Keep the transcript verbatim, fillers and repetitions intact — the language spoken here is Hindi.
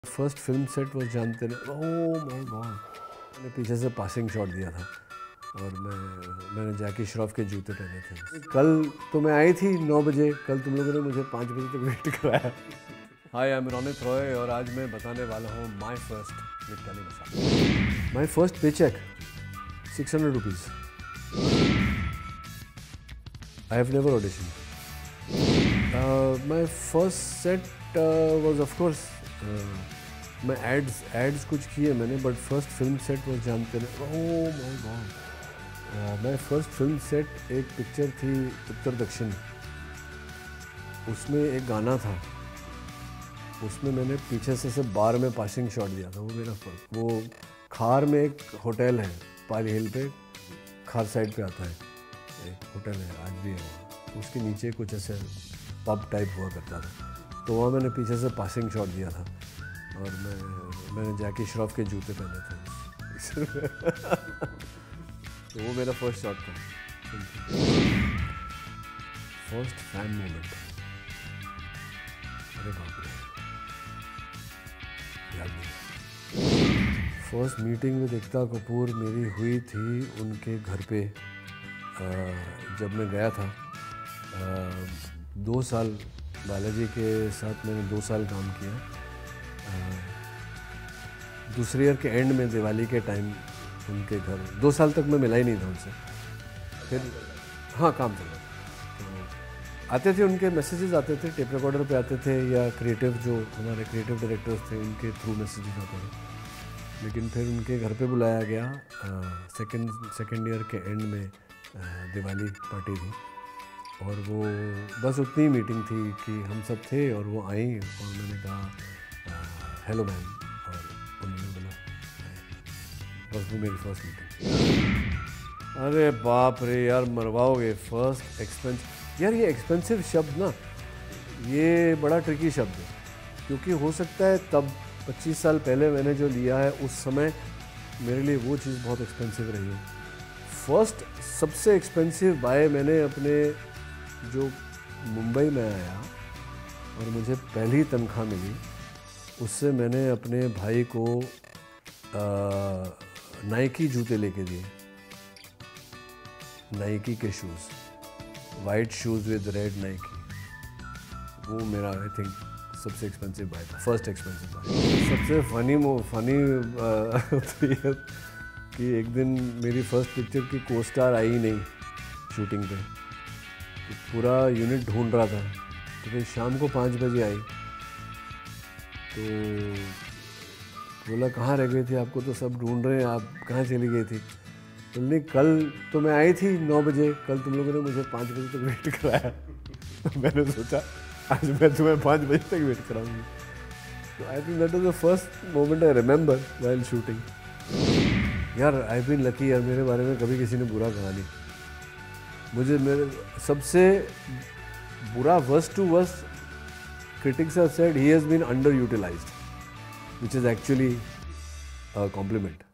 फर्स्ट फिल्म सेट वो जानते रहे। ओह माय गॉड, मैंने पीछे से पासिंग शॉट दिया था और मैं मैंने जैकी श्रॉफ के जूते पहने थे। कल तो मैं आई थी नौ बजे, कल तुम लोगों ने मुझे पाँच बजे तक वेट कराया। Hi, I am Ronit Roy और आज मैं बताने वाला हूँ my first with telly masala. My first pay cheque six hundred rupees. I have never audition. My first set was of course, मैं एड्स एड्स कुछ किए मैंने, बट फर्स्ट फिल्म सेट वो जानते रहे। Oh my god, my first film set एक पिक्चर थी उत्तर दक्षिण, उसमें एक गाना था, उसमें मैंने पीछे से सब बार में पासिंग शॉट दिया था। वो मेरा फर्स्ट, वो खार में एक होटल है पाली हिल पे, खार साइड पे आता है एक होटल है, आज भी है वहाँ, उसके नीचे कुछ ऐसे पब टाइप हुआ करता था, तो वहाँ मैंने पीछे से पासिंग शॉट दिया था और मैं मैंने जैकी श्रॉफ के जूते पहने थे। तो वो मेरा फर्स्ट शॉट था। फर्स्ट फैन मोमेंट, अरे बाप रे, याद नहीं। First meeting with Ekta Kapoor मेरी हुई थी उनके घर पे, जब मैं गया था। दो साल बालाजी के साथ मैंने दो साल काम किया। दूसरे ईयर के एंड में दिवाली के टाइम उनके घर, दो साल तक मैं मिला ही नहीं था उनसे। फिर हाँ, काम चला तो आते थे, उनके मैसेजेस आते थे, टेप रिकॉर्डर पे आते थे, या क्रिएटिव जो हमारे क्रिएटिव डायरेक्टर्स थे उनके थ्रू मैसेजेस आते थे। लेकिन फिर उनके घर पे बुलाया गया, सेकंड सेकंड ईयर के एंड में आ, दिवाली पार्टी थी और वो बस उतनी मीटिंग थी कि हम सब थे और वो आई और मैंने कहा हेलो मैम, और उन्होंने बोला, बस वो मेरी फर्स्ट मीटिंग। अरे बाप रे यार, मरवाओगे। फर्स्ट एक्सपेंस, यार ये एक्सपेंसिव शब्द ना, ये बड़ा ट्रिकी शब्द है, क्योंकि हो सकता है तब पच्चीस साल पहले मैंने जो लिया है उस समय मेरे लिए वो चीज़ बहुत एक्सपेंसिव रही है। फर्स्ट सबसे एक्सपेंसिव बाय मैंने अपने, जो मुंबई में आया और मुझे पहली तनख्वाह मिली, उससे मैंने अपने भाई को नाइकी जूते लेके दिए, नाइकी के shoes, white shoes with red Nike. वो मेरा आई थिंक सबसे एक्सपेंसिव बाय था, फर्स्ट एक्सपेंसिव बाय। सबसे फनी मो फनी होती है कि एक दिन मेरी फर्स्ट पिक्चर की को स्टार आई ही नहीं शूटिंग पे, तो पूरा यूनिट ढूंढ रहा था, तो फिर शाम को पाँच बजे आई, तो बोला कहाँ रह गई थी, आपको तो सब ढूंढ रहे हैं, आप कहाँ चली गई थी। बोली कल तो मैं आई थी नौ बजे, कल तुम लोगों ने मुझे पाँच बजे तक वेट कराया। तो मैंने सोचा आज मैं तुम्हें पाँच बजे तक वेट कराऊंगी। तो I think that was the first moment I remember while shooting. यार आई बीन लकी यार, मेरे बारे में कभी किसी ने बुरा कहा नहीं। मुझे मेरे सबसे बुरा, worst to worst, critics have said he has been underutilized, which is actually a compliment.